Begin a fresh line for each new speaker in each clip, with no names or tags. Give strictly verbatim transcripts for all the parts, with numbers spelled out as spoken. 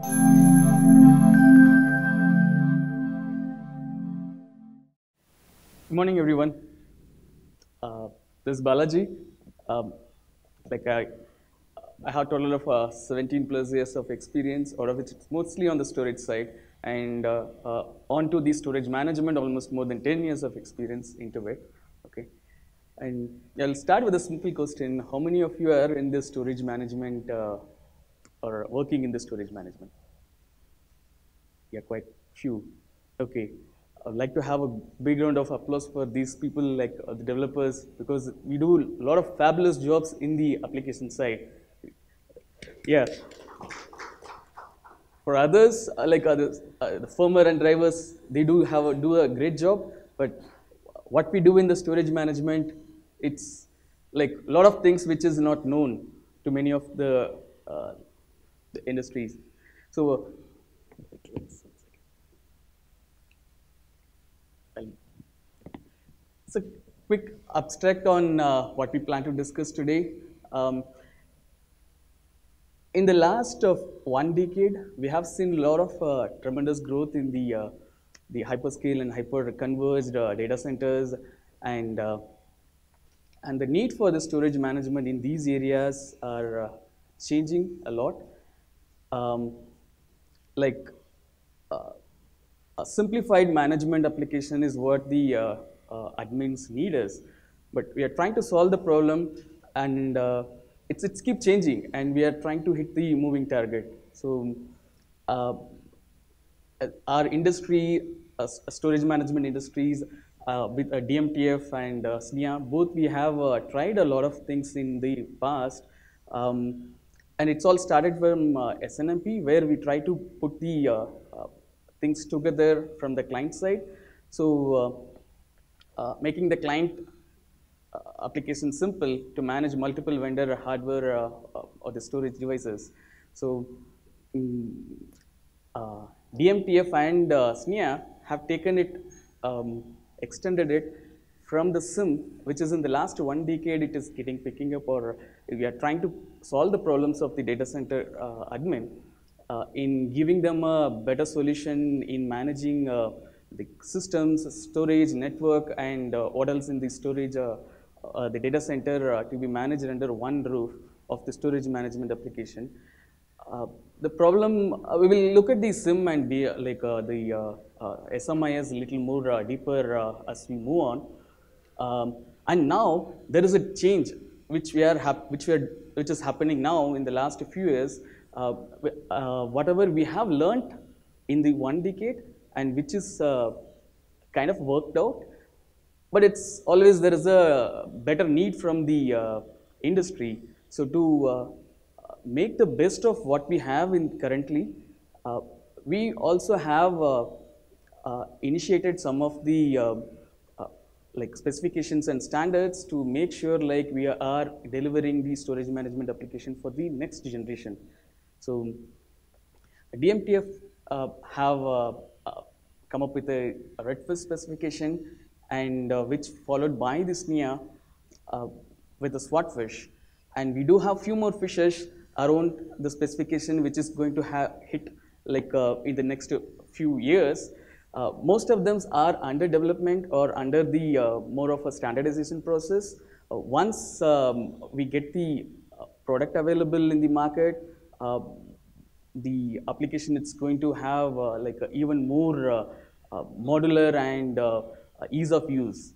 Good morning, everyone. Uh, this is Balaji. Um, like I, I have a total of uh, seventeen plus years of experience, out of which it's mostly on the storage side, and uh, uh, onto the storage management, almost more than ten years of experience into it. Okay, and I'll start with a simple question: how many of you are in the storage management uh, or working in the storage management? Yeah, quite few. Okay. I'd like to have a big round of applause for these people, like uh, the developers, because we do a lot of fabulous jobs in the application side. Yeah. For others, uh, like others, uh, the firmware and drivers, they do have a, do a great job. But what we do in the storage management, it's like a lot of things which is not known to many of the, uh, the industries. So. Uh, It's a quick abstract on uh, what we plan to discuss today. Um, in the last of one decade, we have seen a lot of uh, tremendous growth in the uh, the hyperscale and hyper-converged uh, data centers, and uh, and the need for the storage management in these areas are uh, changing a lot. Um, like uh, a simplified management application is what the uh, uh, admins need us, but we are trying to solve the problem, and uh, it's it's keep changing, and we are trying to hit the moving target. So uh, our industry, uh, storage management industries, uh, with uh, D M T F and uh, S N I A, both we have uh, tried a lot of things in the past, um, and it's all started from uh, S N M P, where we try to put the uh, uh, things together from the client side. So uh, uh, making the client uh, application simple to manage multiple vendor hardware uh, uh, or the storage devices. So um, uh, D M T F and uh, S N I A have taken it, um, extended it from the S I M, which is in the last one decade, it is getting picking up, or we are trying to solve the problems of the data center uh, admin uh, in giving them a better solution in managing uh, the systems, storage, network, and uh, what else in the storage, uh, uh, the data center uh, to be managed under one roof of the storage management application. Uh, the problem, uh, we will look at the S I M and the, like uh, the uh, uh, S M I S a little more uh, deeper uh, as we move on. Um, and now there is a change which we are which we are which is happening now in the last few years. Uh, uh, whatever we have learned in the one decade, and which is uh, kind of worked out, but it's always there is a better need from the uh, industry. So to uh, make the best of what we have in currently, uh, we also have uh, uh, initiated some of the uh, uh, like specifications and standards to make sure like we are delivering the storage management application for the next generation. So D M T F uh, have uh, uh, come up with a, a Redfish specification, and uh, which followed by the S N I A uh, with the Swordfish, and we do have few more fishes around the specification which is going to have hit like uh, in the next few years. Uh, most of them are under development or under the uh, more of a standardization process. Uh, once um, we get the uh, product available in the market, uh, the application it's going to have uh, like uh, even more uh, uh, modular and uh, ease of use.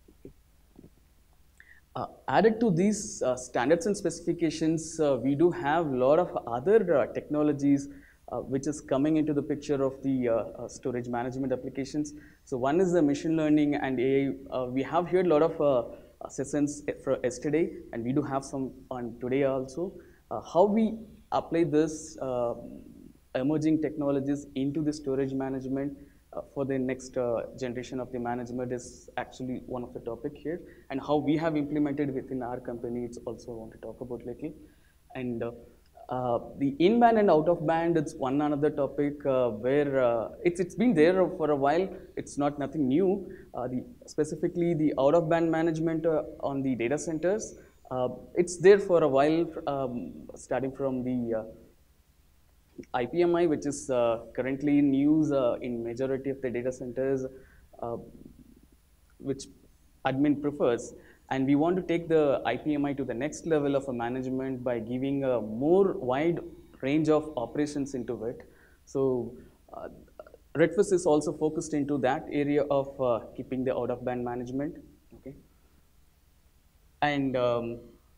Uh, added to these uh, standards and specifications, uh, we do have a lot of other uh, technologies uh, which is coming into the picture of the uh, uh, storage management applications. So one is the machine learning and A I. Uh, we have heard a lot of uh, sessions for yesterday, and we do have some on today also. Uh, how we apply this uh, emerging technologies into the storage management Uh, for the next uh, generation of the management is actually one of the topic here, and how we have implemented within our company, it's also I want to talk about little. And uh, uh, the in-band and out-of-band, it's one another topic uh, where uh, it's, it's been there for a while, it's not nothing new. Uh, the, specifically the out-of-band management uh, on the data centers, uh, it's there for a while, um, starting from the uh, I P M I, which is uh, currently in use uh, in majority of the data centers, uh, which admin prefers, and we want to take the I P M I to the next level of a management by giving a more wide range of operations into it. So uh, Redfish is also focused into that area of uh, keeping the out-of-band management. Okay, and um,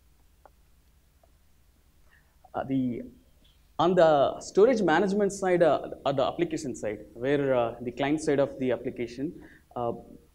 uh, the on the storage management side, uh, or the application side, where uh, the client side of the application, uh,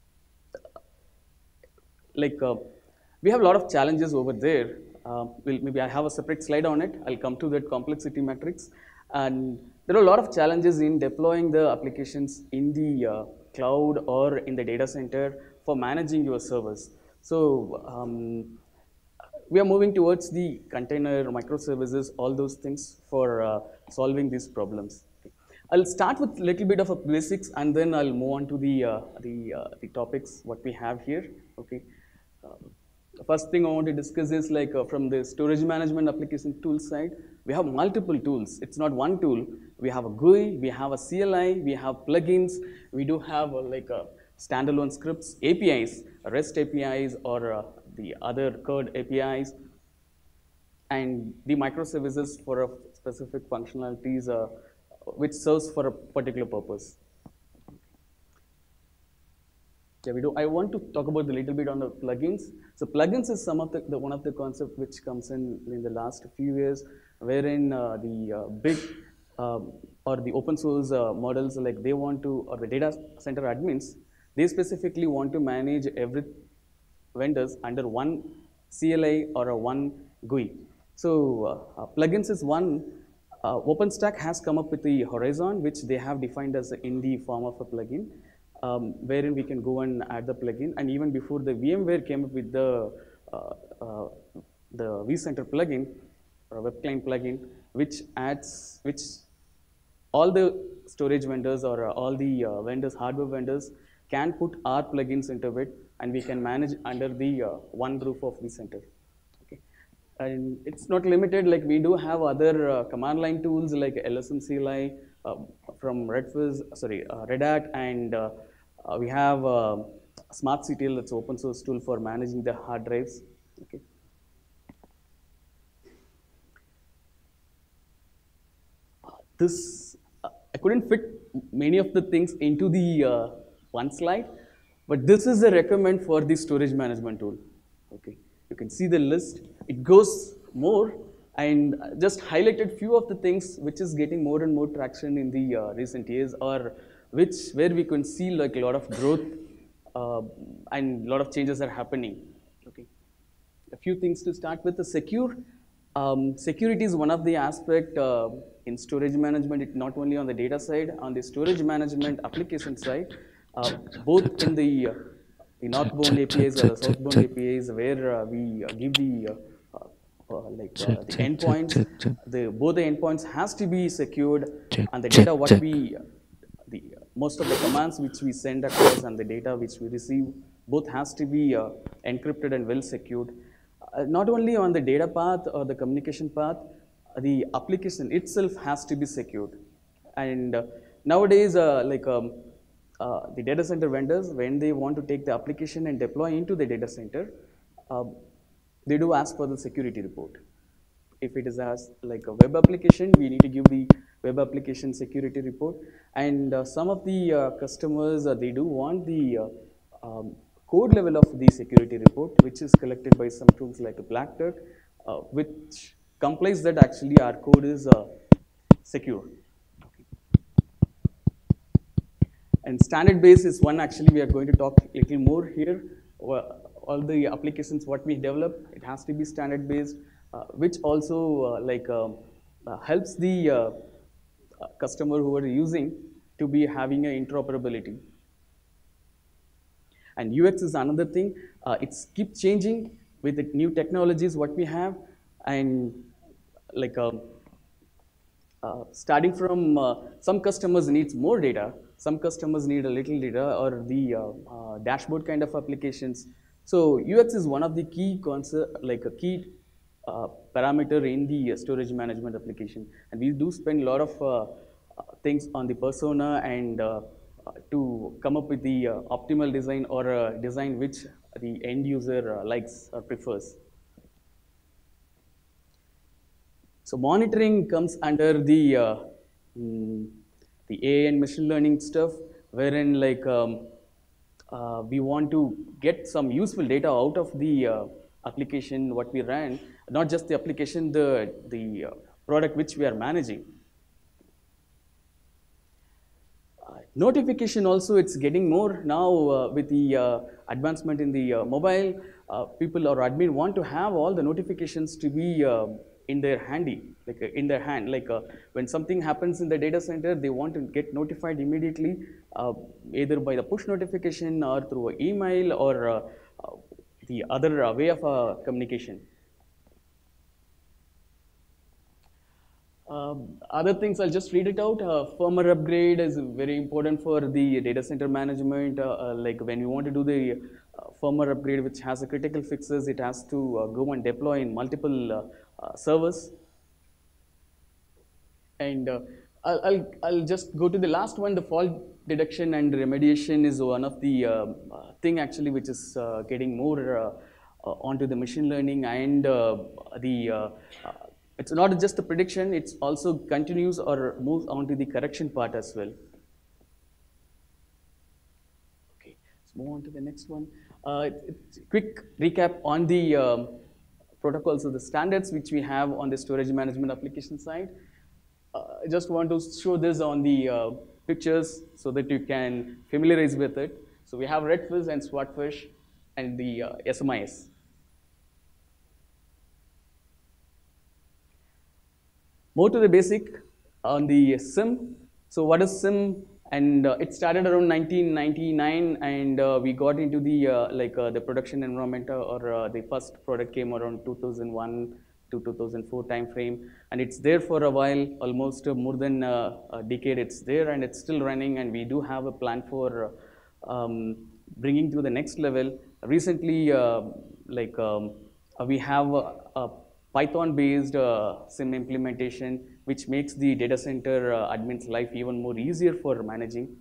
like uh, we have a lot of challenges over there. Uh, we'll, maybe I have a separate slide on it. I'll come to that complexity matrix. And there are a lot of challenges in deploying the applications in the uh, cloud or in the data center for managing your servers. So um, we are moving towards the container, microservices, all those things for uh, solving these problems. Okay. I'll start with a little bit of a basics, and then I'll move on to the uh, the, uh, the topics what we have here. Okay. Uh, the first thing I want to discuss is like uh, from the storage management application tool side, we have multiple tools. It's not one tool. We have a G U I, we have a C L I, we have plugins, we do have uh, like a standalone scripts, A P Is, REST A P Is, or uh, the other code A P Is, and the microservices for a specific functionalities uh, which serves for a particular purpose. Yeah, we do. I want to talk about a little bit on the plugins. So plugins is some of the, the one of the concept which comes in in the last few years, wherein uh, the uh, big um, or the open source uh, models, like they want to, or the data center admins, they specifically want to manage every vendors under one C L I or a one G U I. So uh, uh, plugins is one. Uh, OpenStack has come up with the horizon, which they have defined as in the form of a plugin, um, wherein we can go and add the plugin. And even before the VMware came up with the uh, uh, the vCenter plugin or web client plugin, which adds which all the storage vendors or uh, all the uh, vendors, hardware vendors, can put our plugins into it, and we can manage under the uh, one roof of vCenter. Okay, and it's not limited. Like we do have other uh, command line tools like L S M C L I uh, from Redfish, sorry, uh, Red Hat, and uh, uh, we have uh, SmartCTL, that's open source tool for managing the hard drives. Okay. This uh, I couldn't fit many of the things into the uh, one slide, but this is a recommend for the storage management tool. Okay, you can see the list. It goes more, and just highlighted few of the things which is getting more and more traction in the uh, recent years, or which where we can see like a lot of growth uh, and a lot of changes are happening. Okay, a few things to start with. The secure. Um, security is one of the aspect uh, in storage management. It not only on the data side, on the storage management application side, uh, both in the, uh, the northbound A P Is or the southbound A P Is, where uh, we uh, give the uh, uh, like uh, the endpoints. The both the endpoints has to be secured, and the data what we uh, the uh, most of the commands which we send across and the data which we receive, both has to be uh, encrypted and well secured. Uh, not only on the data path or the communication path, uh, the application itself has to be secured. And uh, nowadays, uh, like um, uh, the data center vendors, when they want to take the application and deploy into the data center, uh, they do ask for the security report. If it is as like a web application, we need to give the web application security report. And uh, some of the uh, customers, uh, they do want the uh, um, code level of the security report, which is collected by some tools like a Black Duck, uh, which complies that actually our code is uh, secure. Okay. And standard base is one actually we are going to talk a little more here. All the applications what we develop, it has to be standard based, uh, which also uh, like uh, uh, helps the uh, customer who are using to be having an interoperability. And U X is another thing. Uh, it's keep changing with the new technologies what we have, and like um, uh, starting from uh, some customers needs more data, some customers need a little data, or the uh, uh, dashboard kind of applications. So U X is one of the key concept, like a key uh, parameter in the uh, storage management application. And we do spend a lot of uh, uh, things on the persona and uh, uh, to come up with the uh, optimal design or a design which the end user uh, likes or prefers. So monitoring comes under the uh, mm, the A I and machine learning stuff, wherein like um, uh, we want to get some useful data out of the uh, application what we ran, not just the application, the the uh, product which we are managing. Uh, notification also, it's getting more now uh, with the uh, advancement in the uh, mobile. Uh, people or admin want to have all the notifications to be uh, in their handy, like uh, in their hand. Like uh, when something happens in the data center, they want to get notified immediately, uh, either by the push notification or through email or uh, uh, the other uh, way of uh, communication. Uh, other things, I'll just read it out. Uh, firmware upgrade is very important for the data center management. Uh, uh, like when you want to do the uh, firmware upgrade, which has a critical fixes, it has to uh, go and deploy in multiple uh, uh, servers. And uh, I'll, I'll, I'll just go to the last one. The fault detection and remediation is one of the uh, uh, thing actually which is uh, getting more uh, uh, onto the machine learning and uh, the uh, uh, it's not just the prediction, it's also continues or moves on to the correction part as well. Okay, let's move on to the next one. Uh, it's a quick recap on the um, protocols of the standards which we have on the storage management application side. Uh, I just want to show this on the uh, pictures so that you can familiarize with it. So we have Redfish and Swordfish and the uh, S M I S. More to the basic on the S I M. So what is S I M? And uh, it started around nineteen ninety-nine, and uh, we got into the uh, like uh, the production environment, uh, or uh, the first product came around two thousand one to two thousand four time frame, and it's there for a while, almost uh, more than uh, a decade. It's there and it's still running, and we do have a plan for uh, um, bringing to the next level. Recently, uh, like um, uh, we have a, a Python-based uh, S I M implementation, which makes the data center uh, admin's life even more easier for managing.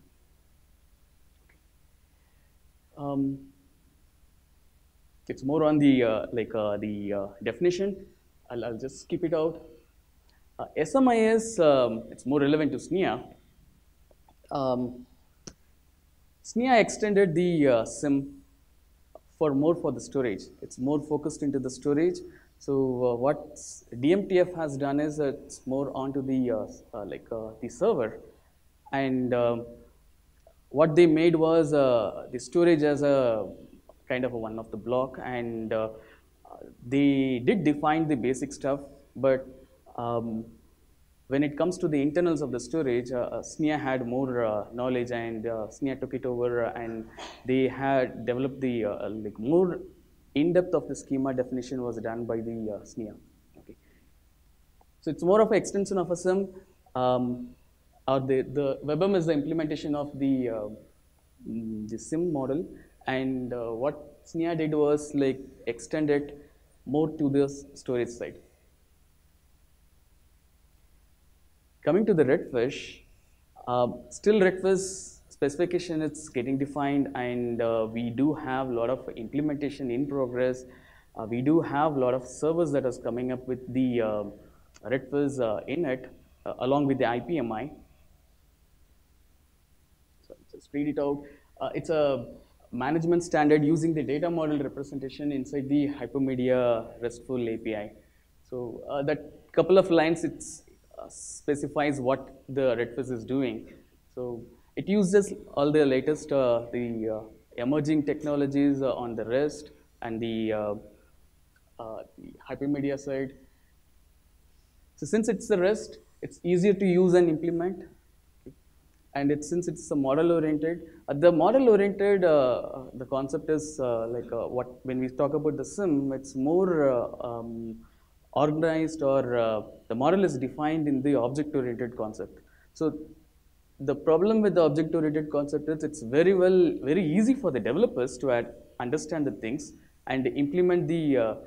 Um, it's more on the uh, like uh, the uh, definition. I'll, I'll just skip it out. Uh, S M I S, um, it's more relevant to S N I A. Um, S N I A extended the uh, S I M for more for the storage. It's more focused into the storage. So uh, what D M T F has done is uh, it's more onto the uh, uh, like uh, the server, and um, what they made was uh, the storage as a kind of a one of the block, and uh, they did define the basic stuff, but um, when it comes to the internals of the storage, uh, S N I A had more uh, knowledge, and uh, S N I A took it over, uh, and they had developed the uh, like more in-depth of the schema definition was done by the uh, S N I A. Okay. So it's more of an extension of a S I M. Um, or the, the W B M is the implementation of the, uh, the S I M model, and uh, what S N I A did was like extend it more to the storage side. Coming to the Redfish, uh, still Redfish specification is getting defined, and uh, we do have a lot of implementation in progress. Uh, we do have a lot of servers that is coming up with the uh, Redfish uh, in it, uh, along with the I P M I. So just read it out. Uh, it's a management standard using the data model representation inside the Hypermedia RESTful A P I. So uh, that couple of lines, it uh, specifies what the Redfish is doing. So it uses all the latest, uh, the uh, emerging technologies uh, on the REST and the, uh, uh, the hypermedia side. So since it's the REST, it's easier to use and implement. Okay. And it's, since it's a model-oriented, uh, the model-oriented, uh, the concept is uh, like uh, what, when we talk about the S I M, it's more uh, um, organized, or uh, the model is defined in the object-oriented concept. So the problem with the object-oriented concept is it's very well, very easy for the developers to add, understand the things and implement the uh,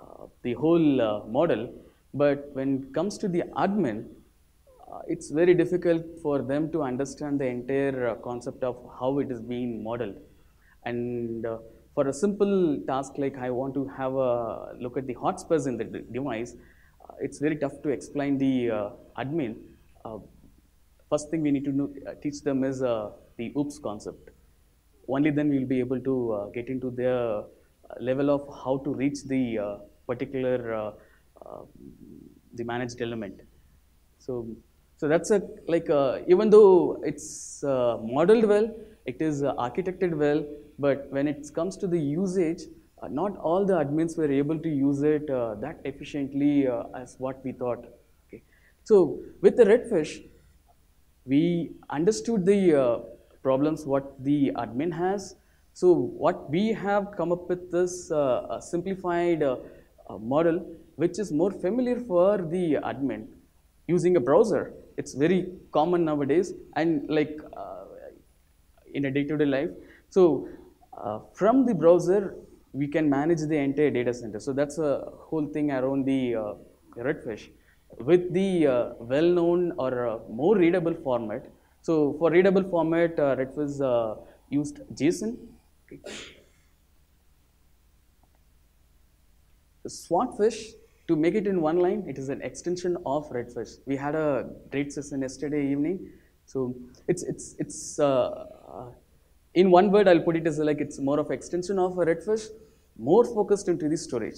uh, the whole uh, model. But when it comes to the admin, uh, it's very difficult for them to understand the entire uh, concept of how it is being modeled. And uh, for a simple task like I want to have a look at the hotspots in the de- device, uh, it's very tough to explain the uh, admin. Uh, First thing we need to know, uh, teach them is uh, the OOPS concept. Only then we will be able to uh, get into their uh, level of how to reach the uh, particular uh, uh, the managed element. So, so that's a like uh, even though it's uh, modeled well, it is uh, architected well, but when it comes to the usage, uh, not all the admins were able to use it uh, that efficiently uh, as what we thought. Okay, so with the Redfish, we understood the uh, problems what the admin has. So what we have come up with this uh, a simplified uh, uh, model which is more familiar for the admin using a browser. It's very common nowadays and like uh, in a day-to-day life. So uh, from the browser we can manage the entire data center. So that's a whole thing around the uh, Redfish with the uh, well-known or uh, more readable format. So for readable format, uh, Redfish uh, used JSON. Okay. The Swordfish, to make it in one line, it is an extension of Redfish. We had a great session yesterday evening. So it's it's it's uh, uh, in one word, I'll put it as like it's more of extension of a Redfish, more focused into the storage.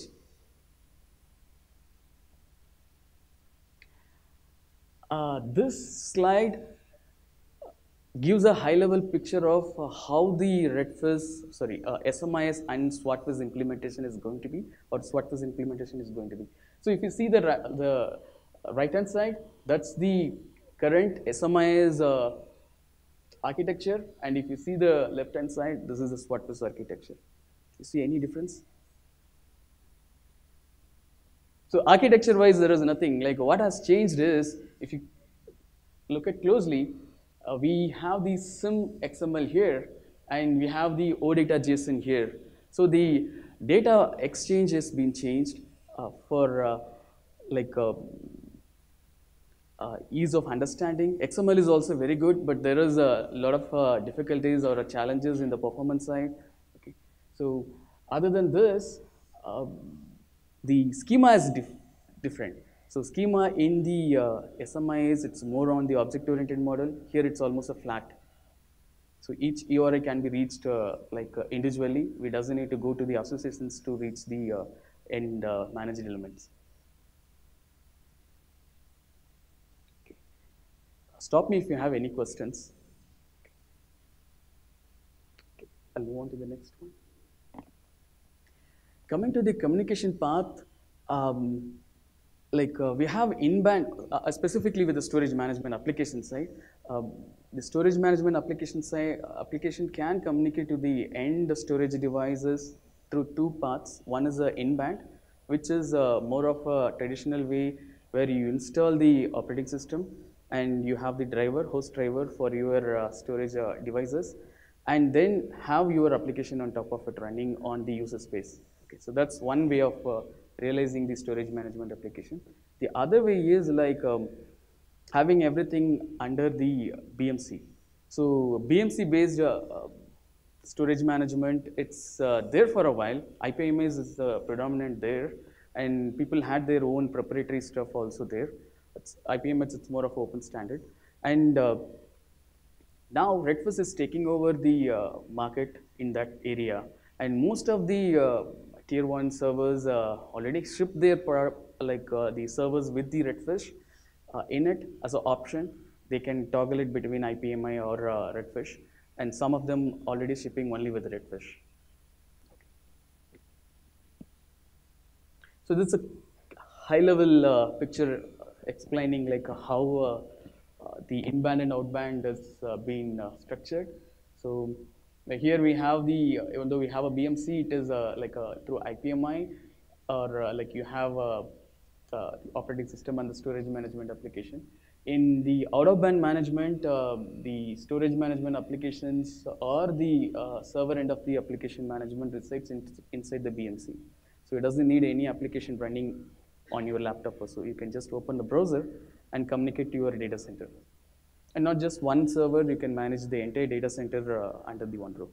Uh, this slide gives a high-level picture of uh, how the Redfish, sorry, uh, S M I-S and Swordfish implementation is going to be, or Swordfish implementation is going to be. So if you see the the right-hand side, that's the current S M I-S uh, architecture, and if you see the left-hand side, this is the Swordfish architecture. You see any difference? So architecture-wise, there is nothing. Like what has changed is, if you look at closely, uh, we have the S I M X M L here, and we have the OData JSON here. So the data exchange has been changed uh, for uh, like uh, uh, ease of understanding. X M L is also very good, but there is a lot of uh, difficulties or challenges in the performance side. Okay. So other than this, uh, the schema is dif different. So schema in the uh, S M I is, it's more on the object-oriented model. Here it's almost a flat. So each E R I can be reached uh, like uh, individually. We doesn't need to go to the associations to reach the uh, end uh, managed elements. Okay. Stop me if you have any questions. Okay. I'll move on to the next one. Coming to the communication path, um, like uh, we have in-band, uh, specifically with the storage management application side, um, the storage management application side, application can communicate to the end storage devices through two paths. One is the in-band, which is uh, more of a traditional way where you install the operating system and you have the driver, host driver for your uh, storage uh, devices, and then have your application on top of it running on the user space. Okay, so that's one way of uh, realizing the storage management application. The other way is like um, having everything under the B M C. So B M C based uh, uh, storage management, it's uh, there for a while. I P M S is uh, predominant there, and people had their own proprietary stuff also there. It's I P M S, it's more of open standard. And uh, now Redfish is taking over the uh, market in that area, and most of the uh, tier one servers uh, already ship their like uh, the servers with the Redfish uh, in it as an option. They can toggle it between I P M I or uh, Redfish, and some of them already shipping only with Redfish. So this is a high-level uh, picture explaining like uh, how uh, uh, the in-band and out-band has uh, been uh, structured. So here we have the, even though we have a B M C, it is uh, like a, through I P M I, or uh, like you have a, uh, operating system and the storage management application. In the out-of-band management, uh, the storage management applications or the uh, server end of the application management resides in, inside the B M C. So it doesn't need any application running on your laptop or so. You can just open the browser and communicate to your data center. And not just one server, you can manage the entire data center uh, under the one roof.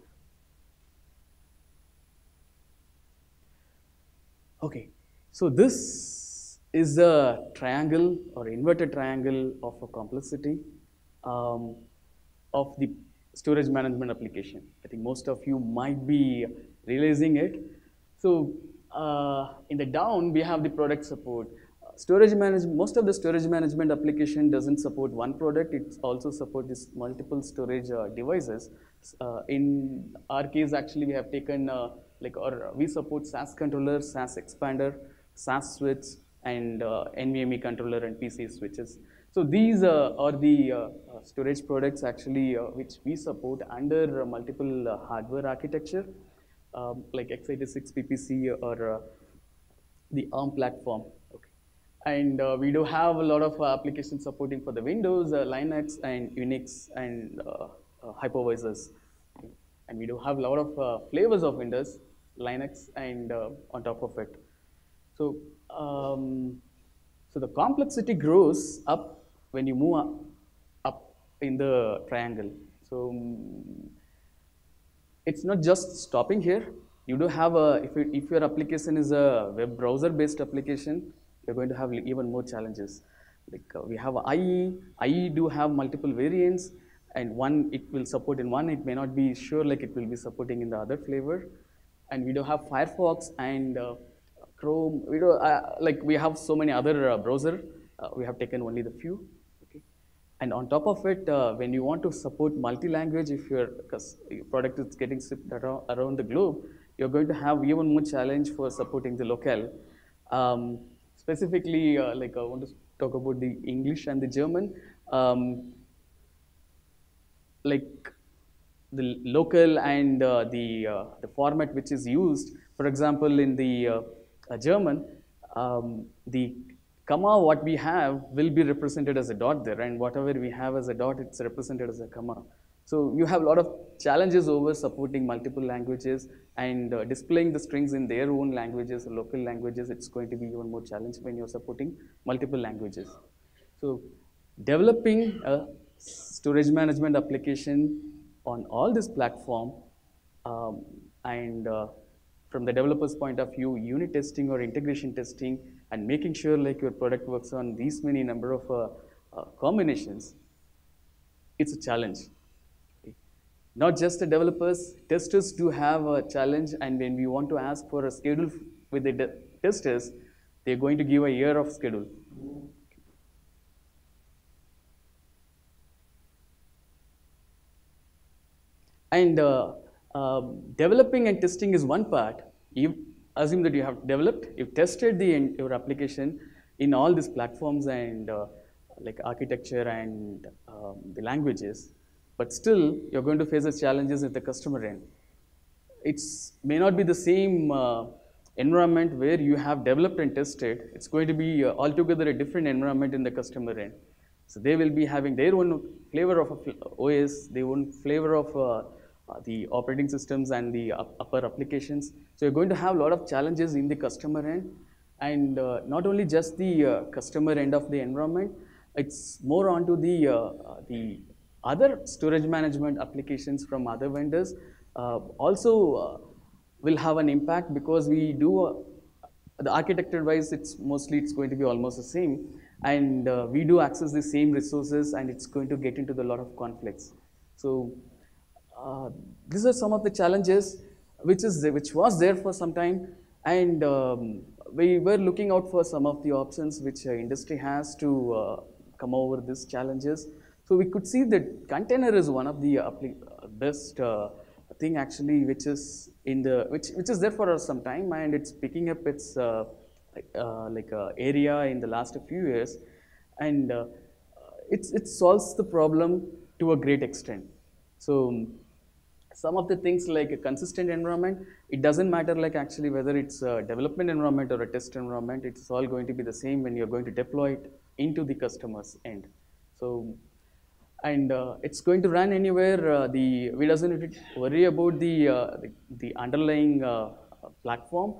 Okay, so this is a triangle or inverted triangle of a complexity um, of the storage management application. I think most of you might be realizing it. So uh, in the down, we have the product support. Uh, storage management, most of the storage management application doesn't support one product, it also supports this multiple storage uh, devices. Uh, in our case, actually, we have taken uh, like, or we support S A S controller, S A S expander, S A S switch, and uh, NVMe controller and P C switches. So these uh, are the uh, uh, storage products actually uh, which we support under uh, multiple uh, hardware architecture, um, like x eighty-six P P C or uh, the ARM platform. Okay. And uh, we do have a lot of uh, applications supporting for the Windows, uh, Linux, and Unix, and uh, uh, hypervisors. Okay. And we do have a lot of uh, flavors of Windows, Linux, and uh, on top of it. So, um, so the complexity grows up when you move up, up in the triangle. So um, it's not just stopping here. You do have a, if, it, if your application is a web browser based application, you're going to have even more challenges. Like uh, we have I E, I E do have multiple variants, and one it will support in one, it may not be sure like it will be supporting in the other flavor. And we do have Firefox and uh, Chrome. We do uh, like we have so many other uh, browser. Uh, we have taken only the few. Okay. And on top of it, uh, when you want to support multi-language, if your, your product is getting shipped around, around the globe, you're going to have even more challenge for supporting the locale. Um, specifically, uh, like I want to talk about the English and the German. Um, like the local and uh, the, uh, the format which is used. For example, in the uh, uh, German, um, the comma what we have will be represented as a dot there, and whatever we have as a dot, it's represented as a comma. So you have a lot of challenges over supporting multiple languages and uh, displaying the strings in their own languages, local languages. It's going to be even more challenging when you're supporting multiple languages. So developing a storage management application on all this platform, um, and uh, from the developer's point of view, unit testing or integration testing, and making sure like your product works on these many number of uh, uh, combinations, it's a challenge. Okay. Not just the developers, testers do have a challenge, and when we want to ask for a schedule with the testers, they're going to give a year of schedule. And uh, uh, developing and testing is one part. You assume that you have developed, you've tested the, your application in all these platforms and uh, like architecture and um, the languages, but still you're going to face the challenges at the customer end. It may not be the same uh, environment where you have developed and tested. It's going to be uh, altogether a different environment in the customer end. So they will be having their own flavor of a O S, their own flavor of uh, uh, the operating systems and the up upper applications. So you're going to have a lot of challenges in the customer end, and uh, not only just the uh, customer end of the environment, it's more onto the, uh, uh, the other storage management applications from other vendors uh, also uh, will have an impact, because we do, uh, the architecture wise, it's mostly it's going to be almost the same, and uh, we do access the same resources, and it's going to get into the lot of conflicts. So uh, these are some of the challenges which is which was there for some time, and um, we were looking out for some of the options which uh, industry has to uh, come over these challenges. So we could see that container is one of the uh, best uh, thing actually, which is in the which which is there for some time, and it's picking up its uh, uh, like uh, area in the last few years, and uh, it's it solves the problem to a great extent. So some of the things like a consistent environment, it doesn't matter like actually whether it's a development environment or a test environment, it's all going to be the same when you're going to deploy it into the customer's end. So and uh, it's going to run anywhere. Uh, the we doesn't worry about the uh, the, the underlying uh, platform.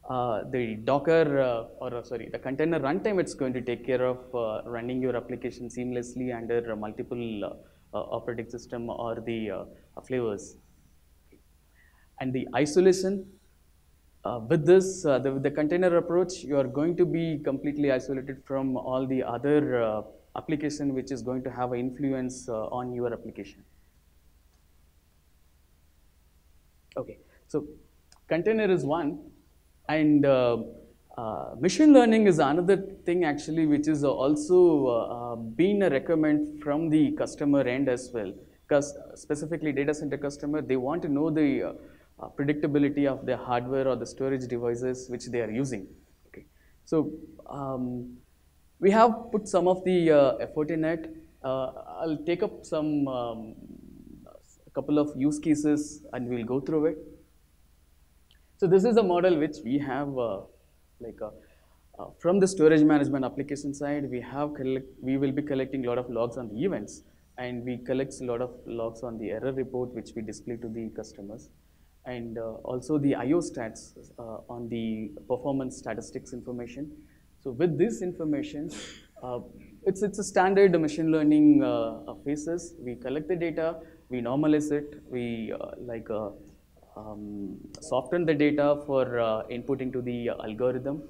uh, the Docker uh, or uh, sorry, the container runtime, it's going to take care of uh, running your application seamlessly under multiple uh, uh, operating system or the uh, flavors. And the isolation, uh, with this, uh, the, with the container approach, you are going to be completely isolated from all the other uh, application which is going to have an influence uh, on your application. Okay, so container is one, and uh, uh, machine learning is another thing actually, which is also uh, uh, been a requirement from the customer end as well. Because specifically data center customer, they want to know the uh, uh, predictability of the hardware or the storage devices which they are using. Okay, so um, we have put some of the uh, effort in it. Uh, I'll take up some um, a couple of use cases and we'll go through it. So this is a model which we have uh, like uh, uh, from the storage management application side, we have collect, we will be collecting a lot of logs on the events, and we collect a lot of logs on the error report which we display to the customers, and uh, also the I O stats uh, on the performance statistics information. So with this information, uh, it's, it's a standard machine learning uh, phases. We collect the data, we normalize it, we uh, like uh, um, soften the data for uh, inputting to the algorithm.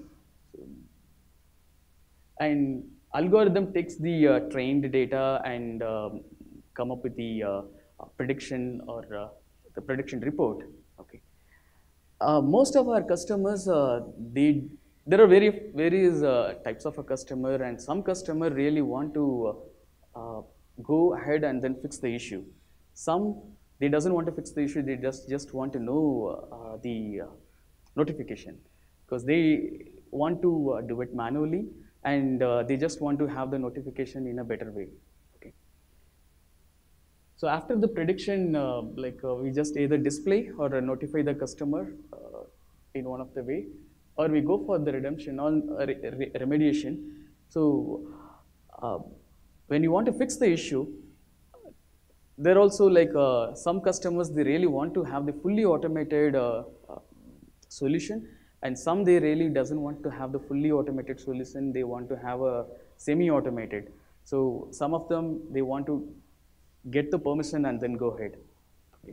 And algorithm takes the uh, trained data and um, come up with the uh, prediction or uh, the prediction report. Okay. Uh, most of our customers, uh, they there are very various uh, types of a customer, and some customer really want to uh, uh, go ahead and then fix the issue. Some they doesn't want to fix the issue; they just just want to know uh, the uh, notification, because they want to uh, do it manually, and uh, they just want to have the notification in a better way. Okay. So after the prediction, uh, like uh, we just either display or uh, notify the customer uh, in one of the way, or we go for the redemption on uh, re re remediation. So uh, when you want to fix the issue, there are also like uh, some customers, they really want to have the fully automated uh, uh, solution, and some they really doesn't want to have the fully automated solution. They want to have a semi-automated. So some of them, they want to get the permission and then go ahead. Okay.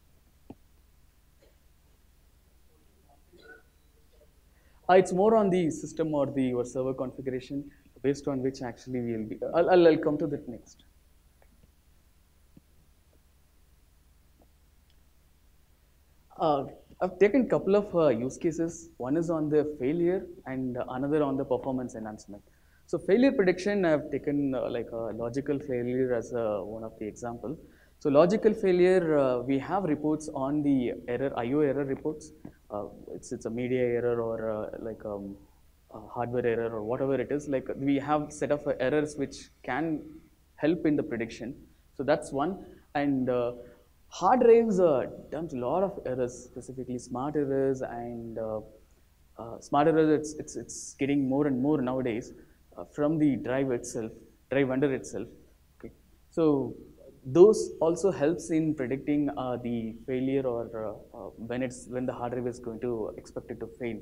Uh, it's more on the system or the or server configuration, based on which actually we will be. I'll, I'll, I'll come to that next. Uh, I've taken a couple of uh, use cases. One is on the failure and another on the performance enhancement. So failure prediction, I've taken uh, like a logical failure as uh, one of the example. So logical failure, uh, we have reports on the error, I O error reports. Uh, it's, it's a media error or uh, like um, a hardware error or whatever it is. Like we have set of uh, errors which can help in the prediction. So that's one. And uh, hard drives uh, dumps a lot of errors, specifically smart errors, and uh, uh, smart errors, it's, it's, it's getting more and more nowadays uh, from the drive itself, drive vendor itself. Okay. So those also helps in predicting uh, the failure or uh, uh, when, it's, when the hard drive is going to expect it to fail.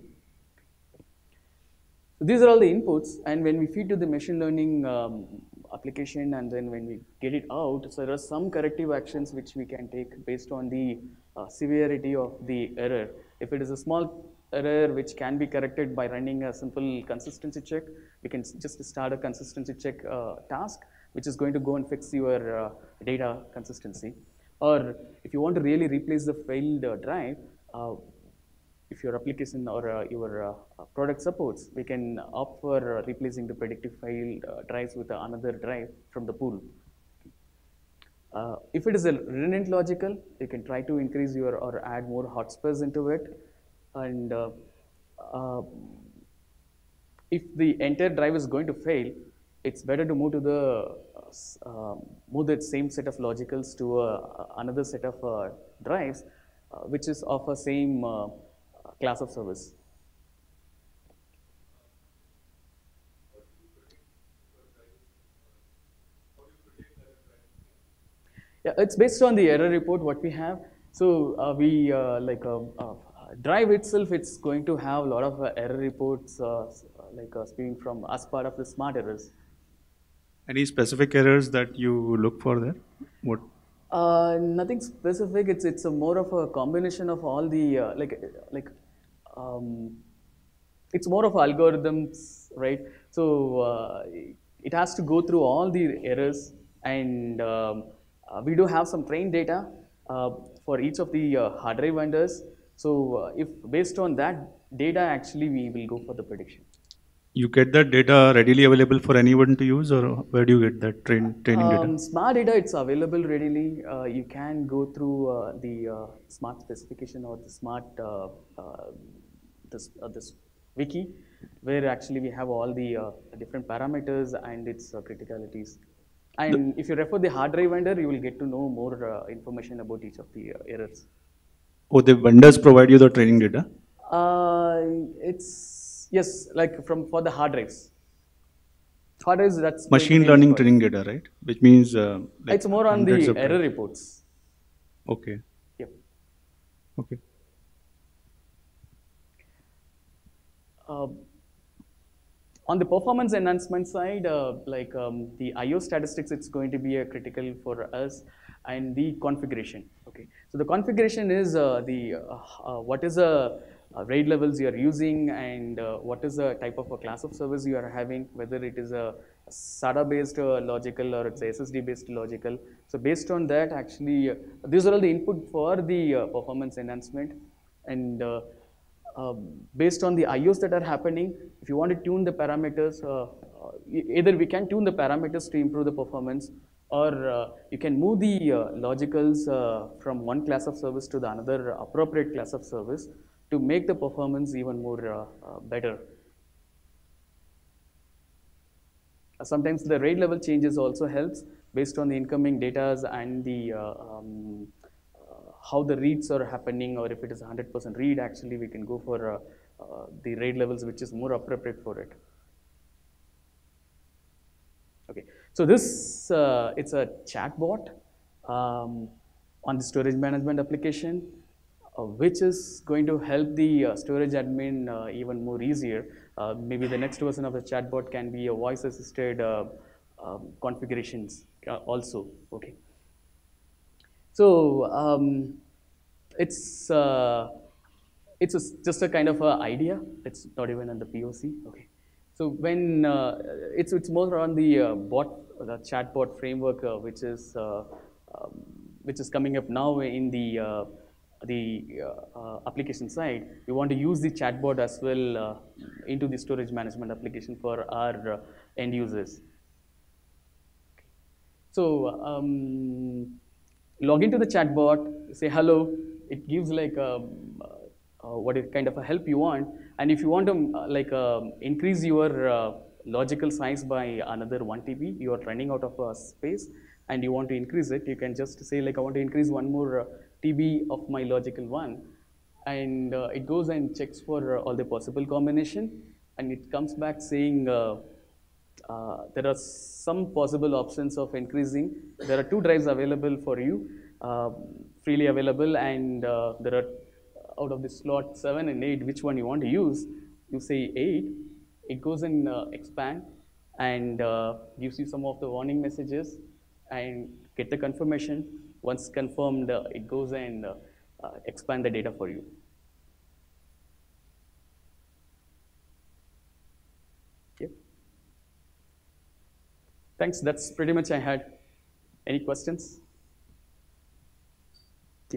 So these are all the inputs, and when we feed to the machine learning um, application, and then when we get it out, so there are some corrective actions which we can take based on the uh, severity of the error. If it is a small error which can be corrected by running a simple consistency check, we can just start a consistency check uh, task, which is going to go and fix your uh, data consistency. Or if you want to really replace the failed uh, drive, uh, if your application or uh, your uh, product supports, we can opt for uh, replacing the predictive failed uh, drives with uh, another drive from the pool. Uh, if it is a redundant logical, you can try to increase your or add more hotspots into it. And uh, uh, if the entire drive is going to fail, it's better to move to the uh, move that same set of logicals to uh, another set of uh, drives, uh, which is of a same uh, class of service. Yeah, it's based on the error report what we have. So uh, we uh, like uh, uh, drive itself, it's going to have a lot of uh, error reports uh, like uh, speaking from as part of the smart errors.
Any specific errors that you look for there? What?
Uh, nothing specific. It's it's a more of a combination of all the uh, like like um, it's more of algorithms, right? So uh, it has to go through all the errors, and um, uh, we do have some trained data uh, for each of the uh, hard drive vendors. So uh, if based on that data, actually we will go for the prediction.
You get that data readily available for anyone to use, or where do you get that train, training data?
Um, smart data, it's available readily. Uh, you can go through uh, the uh, smart specification or the smart uh, uh, this, uh, this wiki, where actually we have all the uh, different parameters and its uh, criticalities. And if you refer the hard drive vendor, you will get to know more uh, information about each of the uh, errors.
Oh, the vendors provide you the training data?
Uh, it's yes, like from for the hard drives. Hard drives, that's going to
Machine
be
learning
required.
training data, right? Which means uh, like
It's more on
hundreds
the
of
error
drives.
reports.
Okay.
Yep.
Okay.
Uh, on the performance enhancement side, uh, like um, the I O statistics, it's going to be a critical for us, and the configuration. Okay, so the configuration is uh, the uh, uh, what is the uh, RAID levels you are using, and uh, what is the type of a class of service you are having, whether it is a SATA based uh, logical or it's a S S D based logical. So based on that, actually, uh, these are all the input for the uh, performance enhancement, and uh, uh, based on the I Os that are happening, if you want to tune the parameters, uh, uh, either we can tune the parameters to improve the performance, or uh, you can move the uh, logicals uh, from one class of service to the another appropriate class of service to make the performance even more uh, uh, better. Sometimes the RAID level changes also helps based on the incoming data and the uh, um, uh, how the reads are happening, or if it is one hundred percent read, actually we can go for uh, uh, the RAID levels which is more appropriate for it. Okay, so this uh, it's a chatbot um, on the storage management application, uh, which is going to help the uh, storage admin uh, even more easier. Uh, maybe the next version of the chatbot can be a voice-assisted uh, um, configurations uh, also. Okay, so um, it's uh, it's a, just a kind of a idea. It's not even on the P O C. Okay, so when uh, it's it's more on the uh, bot, the chatbot framework, uh, which is uh, um, which is coming up now in the uh, the uh, uh, application side. We want to use the chatbot as well uh, into the storage management application for our uh, end users. So um, log into the chatbot, say hello. It gives like um, uh, what is kind of a help you want, and if you want to uh, like uh, increase your uh, logical size by another one T B, you are running out of uh, space, and you want to increase it. You can just say like I want to increase one more uh, T B of my logical one, and uh, it goes and checks for uh, all the possible combination, and it comes back saying. Uh, Uh, there are some possible options of increasing. There are two drives available for you, uh, freely available, and uh, there are out of the slot seven and eight, which one you want to use. You say eight, it goes and uh, expand and uh, gives you some of the warning messages and get the confirmation. Once confirmed, uh, it goes and uh, uh, expand the data for you. Okay. Thanks, that's pretty much I had. Any questions? Okay.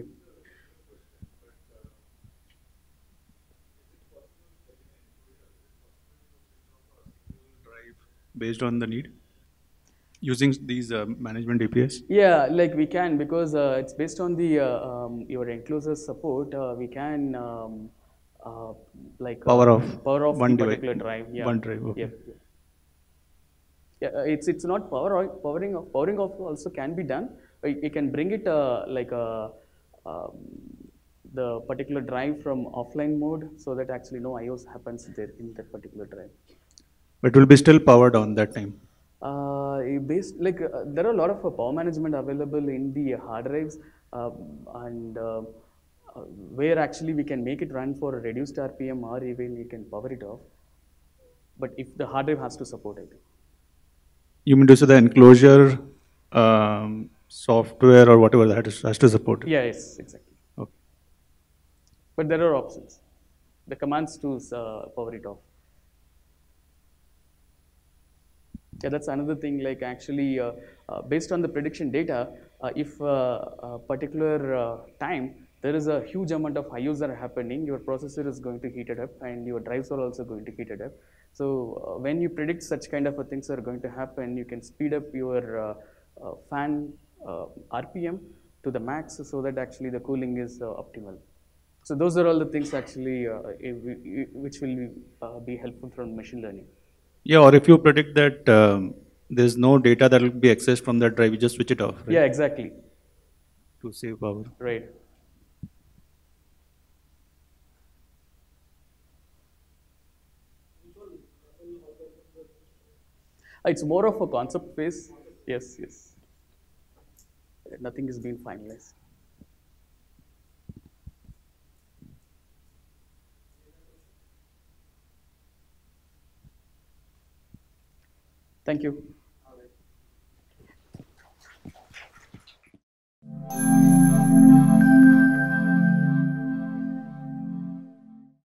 Based on the need, using these uh, management A P Is?
Yeah, like we can, because uh, it's based on the uh, um, your enclosure support. Uh, we can um, uh, like uh,
Power off
power off
one
the
device,
particular drive. Yeah,
one drive. Okay.
Yep. Yeah, uh, it's it's not power off, powering off. Powering off also can be done. But you can bring it uh, like a. Um, the particular drive from offline mode, so that actually no I Os happens there in that particular drive.
But it will be still powered on that time.
Uh, based like uh, there are a lot of uh, power management available in the hard drives, uh, and uh, uh, where actually we can make it run for a reduced R P M or even you can power it off. But if the hard drive has to support it.
You mean to say the enclosure um, software or whatever that is, has to support it?
Yeah, yes, exactly.
Okay.
But there are options. The commands to uh, power it off. Yeah, that's another thing. Like actually, uh, uh, based on the prediction data, uh, if uh, a particular uh, time there is a huge amount of I Os that are happening, your processor is going to heat it up, and your drives are also going to heat it up. So uh, when you predict such kind of a things are going to happen, you can speed up your uh, uh, fan uh, R P M to the max, so that actually the cooling is uh, optimal. So those are all the things actually uh, which will uh, be helpful from machine learning.
Yeah, or if you predict that um, there's no data that will be accessed from that drive, you just switch it off, right?
Yeah, exactly.
To save power.
Right. It's more of a concept phase. Yes, yes. Nothing has been finalized. Thank you.